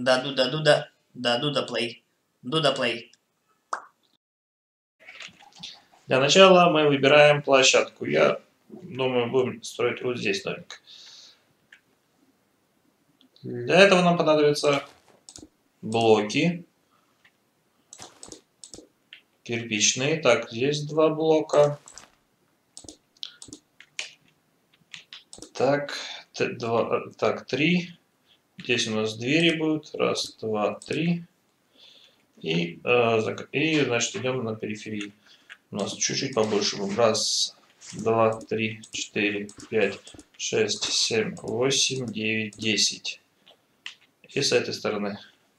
Дуда плей. Дуда плей. Для начала мы выбираем площадку. Я думаю, будем строить вот здесь домик. Для этого нам понадобятся блоки кирпичные. Так, здесь 2 блока. Так, 3. Здесь у нас двери будут. 1, 2, 3. И значит, идем на периферии. У нас чуть-чуть побольше будем. 1, 2, 3, 4, 5, 6, 7, 8, 9, 10. И с этой стороны.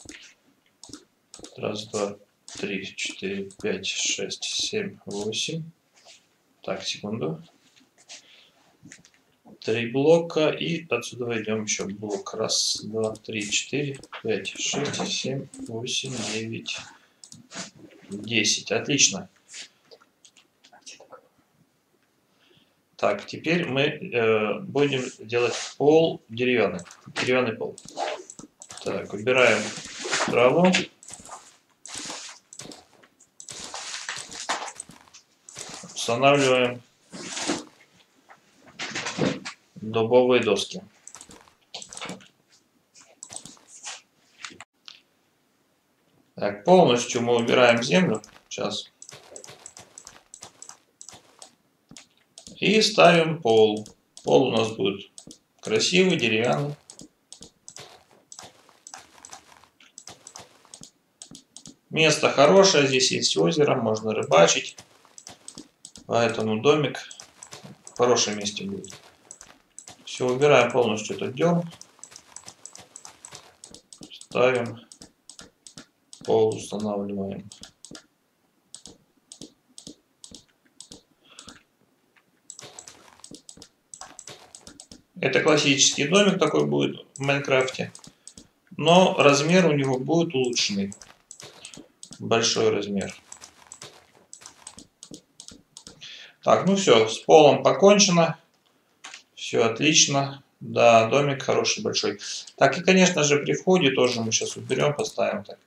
1, 2, 3, 4, 5, 6, 7, 8. Так, секунду. 3 блока. И отсюда идем еще блок. 1, 2, 3, 4, 5, 6, 7, 8, 9, 10. Отлично. Так, теперь мы будем делать пол деревянный. Деревянный пол. Так, выбираем траву. Устанавливаем дубовые доски. Так, полностью мы убираем землю. Сейчас. И ставим пол. Пол у нас будет красивый, деревянный. Место хорошее, здесь есть озеро, можно рыбачить. Поэтому домик в хорошем месте будет. Все, убираем полностью этот дерн. Ставим. Пол устанавливаем. Это классический домик такой будет в Майнкрафте. Но размер у него будет улучшенный. Большой размер. Так, ну все, с полом покончено. Все отлично. Да, домик хороший, большой. Так, и, конечно же, при входе тоже мы сейчас уберем, поставим так.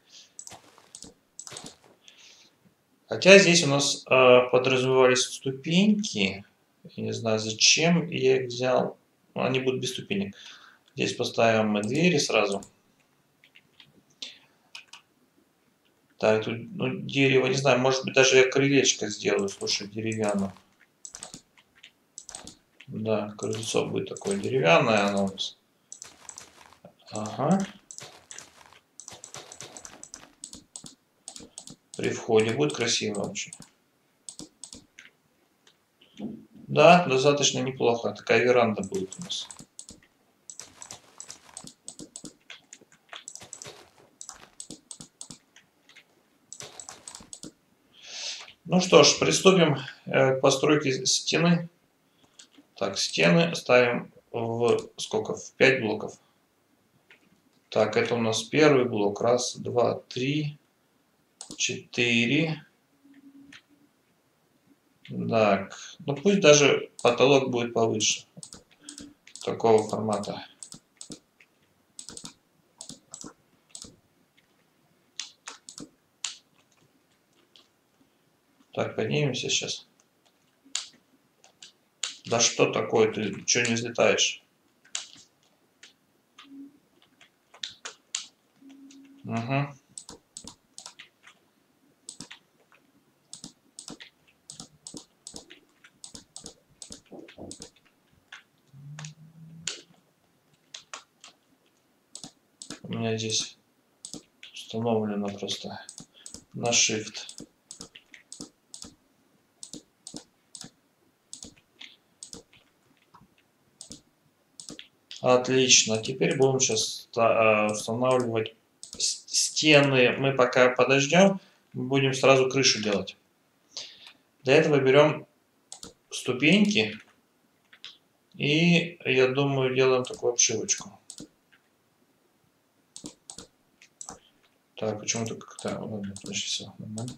Хотя здесь у нас подразумевались ступеньки. Я не знаю, зачем я их взял. Они будут без ступенек. Здесь поставим мы двери сразу. Так, тут дерево, не знаю, может быть даже я крылечко сделаю, слушай, деревянное. Да, крыльцо будет такое деревянное оно у нас. Ага. При входе будет красиво очень. Да, достаточно неплохо. Такая веранда будет у нас. Ну что ж, приступим к постройке стены. Так, стены ставим в сколько? В 5 блоков. Так, это у нас первый блок. 1, 2, 3, 4. Так, ну пусть даже потолок будет повыше. Такого формата. Так, поднимемся сейчас. Да что такое? Ты что не взлетаешь? Угу. У меня здесь установлено просто на Shift. Отлично. Теперь будем сейчас устанавливать стены. Мы пока подождем, будем сразу крышу делать. Для этого берем ступеньки и, я думаю, делаем такую обшивочку. Так, почему-то как-то... Ладно, подожди, все нормально.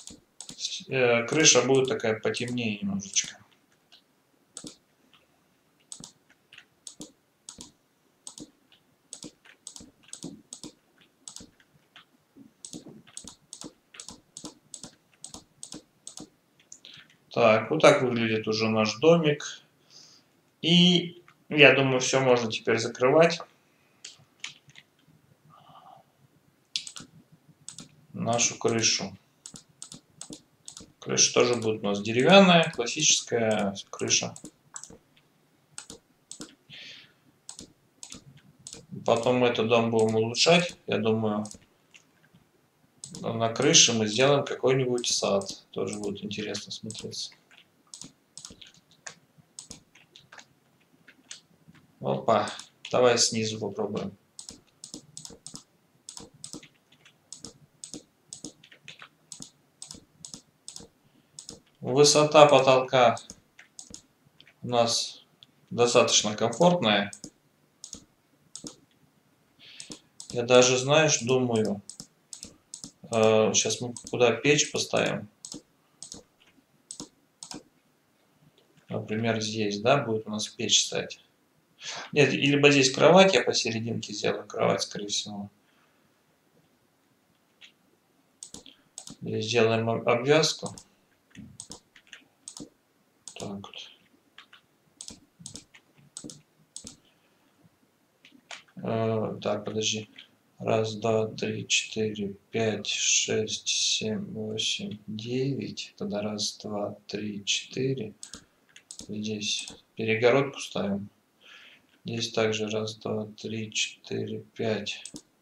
Крыша будет такая потемнее немножечко. Так, вот так выглядит уже наш домик. И я думаю, все можно теперь закрывать. Нашу крышу. Крыша тоже будет у нас деревянная, классическая крыша. Потом мы этот дом будем улучшать. Я думаю, на крыше мы сделаем какой-нибудь сад. Тоже будет интересно смотреться. Опа, давай снизу попробуем. Высота потолка у нас достаточно комфортная. Я даже, знаешь, думаю, сейчас мы куда печь поставим. Например, здесь, да, будет у нас печь стоять. Нет, либо здесь кровать, я посерединке сделаю кровать, скорее всего. Здесь сделаем обвязку. Так вот. Так, подожди. Раз, два, три, четыре, пять, шесть, семь, восемь, девять. Тогда раз, два, три, четыре. Здесь перегородку ставим. Здесь также раз, два, три, четыре, пять.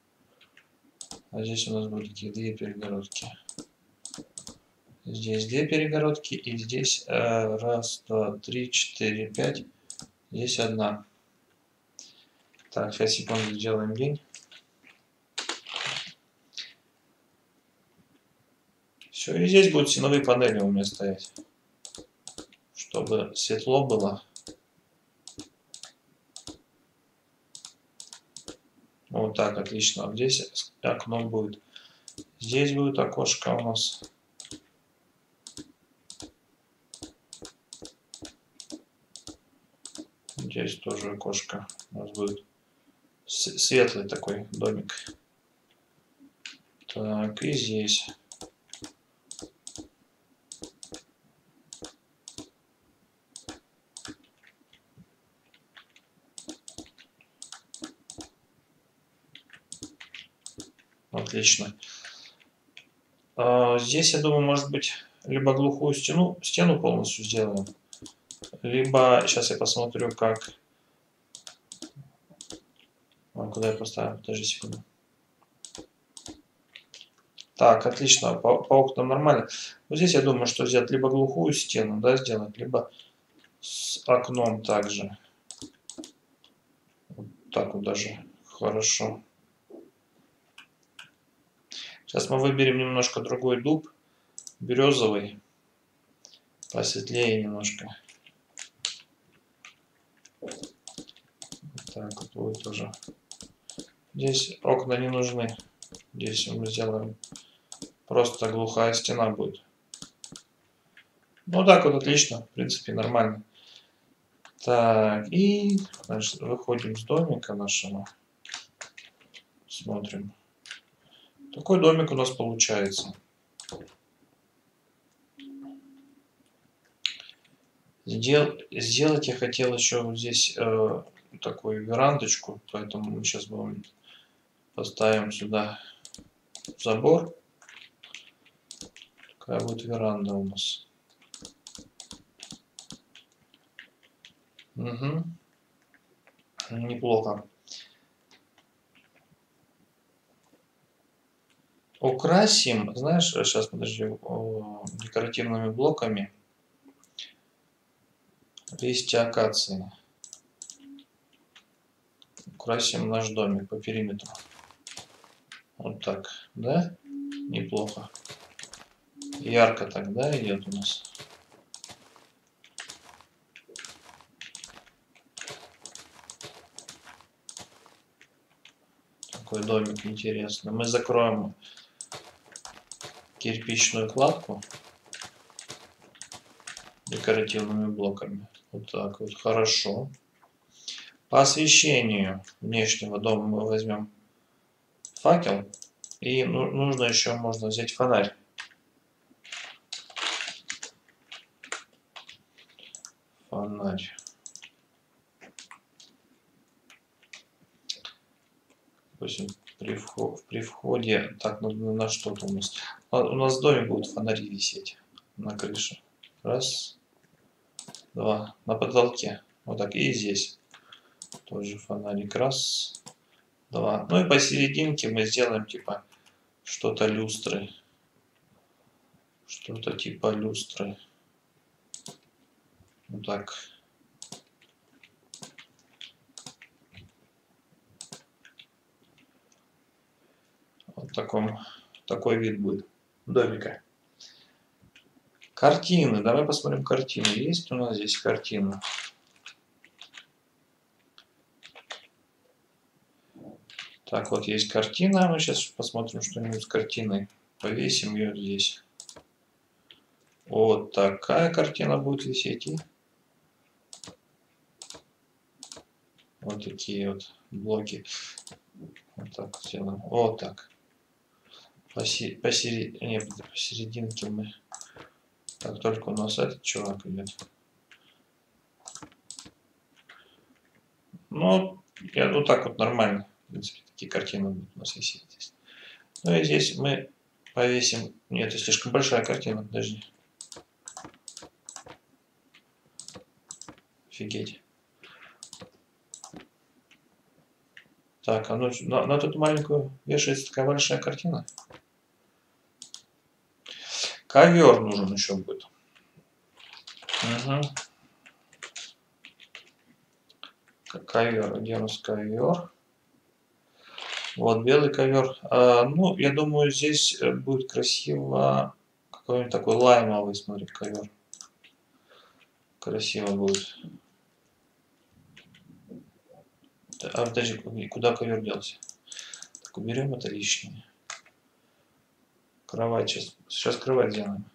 А здесь у нас будут такие две перегородки. Здесь две перегородки. И здесь раз, два, три, четыре, пять. Здесь одна. Так, сейчас, секунду, сделаем день. Все, и здесь будут силовые панели у меня стоять, чтобы светло было. Вот так, отлично. Вот здесь окно будет. Здесь будет окошко у нас. Здесь тоже окошко. У нас будет светлый такой домик. Так, и здесь. Отлично. Здесь, я думаю, может быть, либо глухую стену полностью сделаем, либо, сейчас я посмотрю, как... Куда я поставил? Подожди секунду. Так, отлично, по окнам нормально. Вот здесь я думаю, что взять либо глухую стену, да, сделать, либо с окном также. Вот так вот даже хорошо. Сейчас мы выберем немножко другой дуб, березовый, посветлее немножко. Так вот будет тоже. Здесь окна не нужны. Здесь мы сделаем просто глухая стена будет. Ну так вот отлично, в принципе нормально. Так, и значит, выходим с домика нашего. Смотрим. Такой домик у нас получается. Сделать я хотел еще вот здесь такую верандочку, поэтому мы сейчас поставим сюда забор. Такая вот веранда у нас. Угу. Неплохо. Украсим, знаешь, сейчас подожди, декоративными блоками листья акации. Украсим наш домик по периметру. Вот так, да? Неплохо. Ярко тогда идет у нас. Такой домик интересный. Мы закроем кирпичную кладку декоративными блоками. Вот так вот, хорошо. По освещению внешнего дома мы возьмем факел. И нужно еще, можно взять фонарь. фонарь. Допустим, при входе, так, на что-то у нас. У нас в доме будут фонари висеть на крыше. Раз, два. На потолке. Вот так. И здесь тоже фонарик. Раз, два. Ну и посерединке мы сделаем типа что-то люстры. Что-то типа люстры. Вот так. Вот такой вид будет домика. Картины. Давай посмотрим картины. Есть у нас здесь картина? Так, вот есть картина. Мы сейчас посмотрим что-нибудь с картиной. Повесим ее здесь. Вот такая картина будет висеть. И вот такие вот блоки. Вот так сделаем. Вот так. Посерединке мы. Так, только у нас этот чувак идет. Ну, вот так вот нормально. В принципе, такие картины будут у нас висеть здесь. Ну и здесь мы повесим. Нет, это слишком большая картина, подожди. Офигеть. Так, а ну на эту маленькую вешается такая большая картина. Ковер нужен еще будет. Угу. Ковер. Где у нас ковер? Вот белый ковер. Ну, я думаю, здесь будет красиво. Какой-нибудь такой лаймовый, смотри, ковер. Красиво будет. А подожди, куда ковер делся? Так, уберем это лишнее. Кровать сейчас кровать сделаем.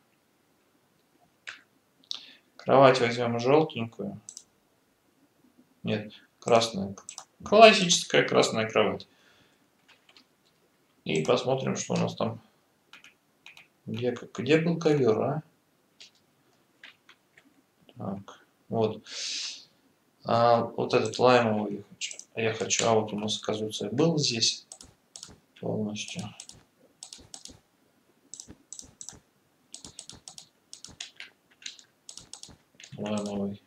Кровать возьмем желтенькую. Нет, красная. Классическая красная кровать. И посмотрим, что у нас там. Где был ковер, а? Так, вот. Вот этот лаймовый я хочу. А вот у нас, оказывается, был здесь полностью. Лаймовый.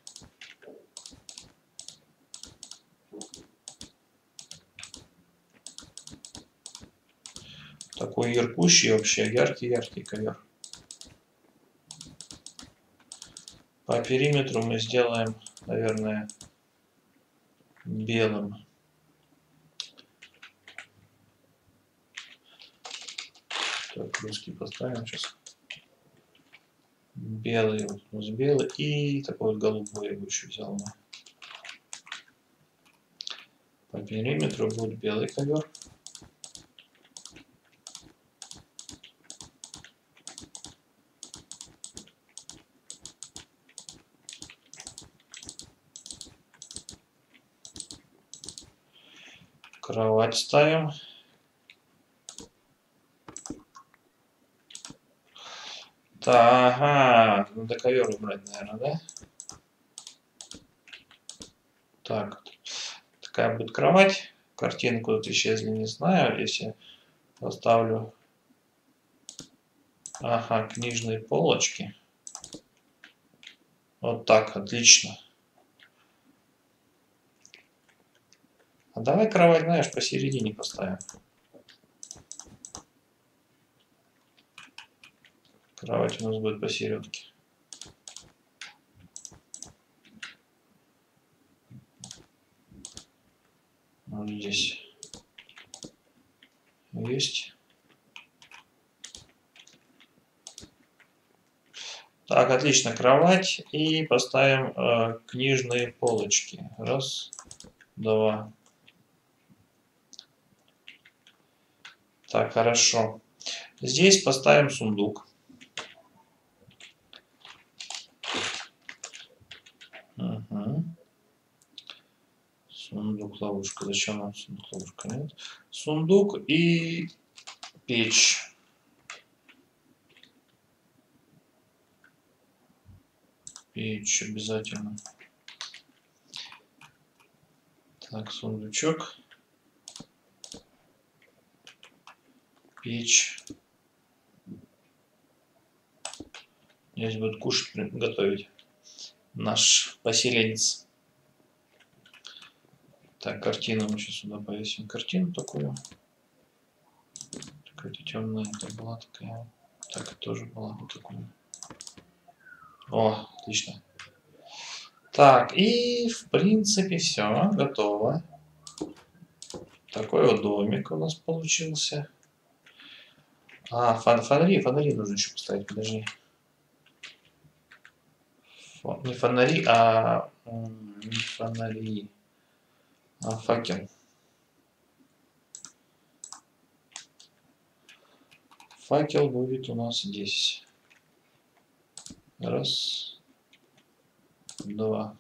Такой яркущий вообще, яркий ковер. По периметру мы сделаем, наверное, белым. Так, русский поставим сейчас. Белый, вот у нас белый. И такой вот голубой я бы еще взял. По периметру будет белый ковер. Кровать ставим. Так, ага, надо ковер убрать, наверное, да? Так, такая будет кровать. Картинку тут исчезли, не знаю. Если поставлю, ага, книжные полочки. Вот так, отлично. А давай кровать, знаешь, посередине поставим. Кровать у нас будет посередке. Вот здесь есть. Так, отлично, кровать. И поставим книжные полочки. Раз, два. Так, хорошо. Здесь поставим сундук. Угу. Сундук, ловушка. Зачем нам сундук, ловушка? Нет. Сундук и печь. Печь обязательно. Так, сундучок. Печь. Здесь будет кушать, готовить наш поселенец. Так, картину мы сейчас сюда повесим. Картину такую. Какая-то темная. Это была такая. Так, это тоже была вот такая. О, отлично. Так, и в принципе все, готово. Такой вот домик у нас получился. А, фонари нужно еще поставить, подожди. Не фонари, не фонари, а факел. Факел будет у нас здесь. Раз, два.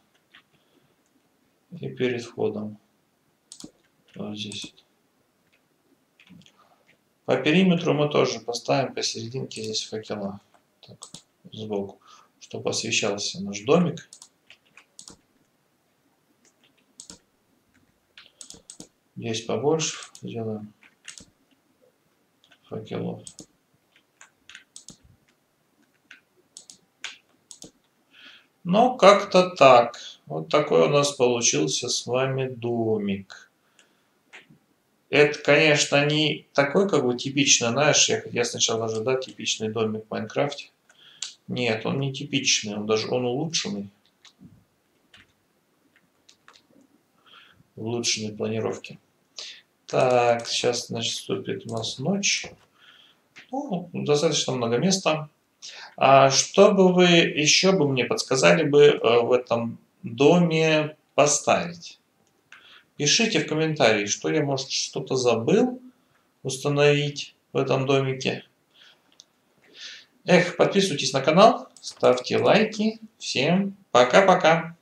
И перед входом. Вот здесь. По периметру мы тоже поставим посерединке здесь факела. Так, сбоку. Чтобы освещался наш домик. Здесь побольше сделаем факелов. Ну, как-то так. Вот такой у нас получился с вами домик. Это, конечно, не такой, как бы, типичный, знаешь, я сначала ожидал типичный домик в Майнкрафте. Нет, он не типичный, он улучшенный. В улучшенной планировке. Так, сейчас, значит, вступит у нас ночь. Ну, достаточно много места. А что бы вы еще бы мне подсказали бы в этом доме поставить? Пишите в комментарии, что я, может, что-то забыл установить в этом домике. Эх, подписывайтесь на канал, ставьте лайки. Всем пока-пока.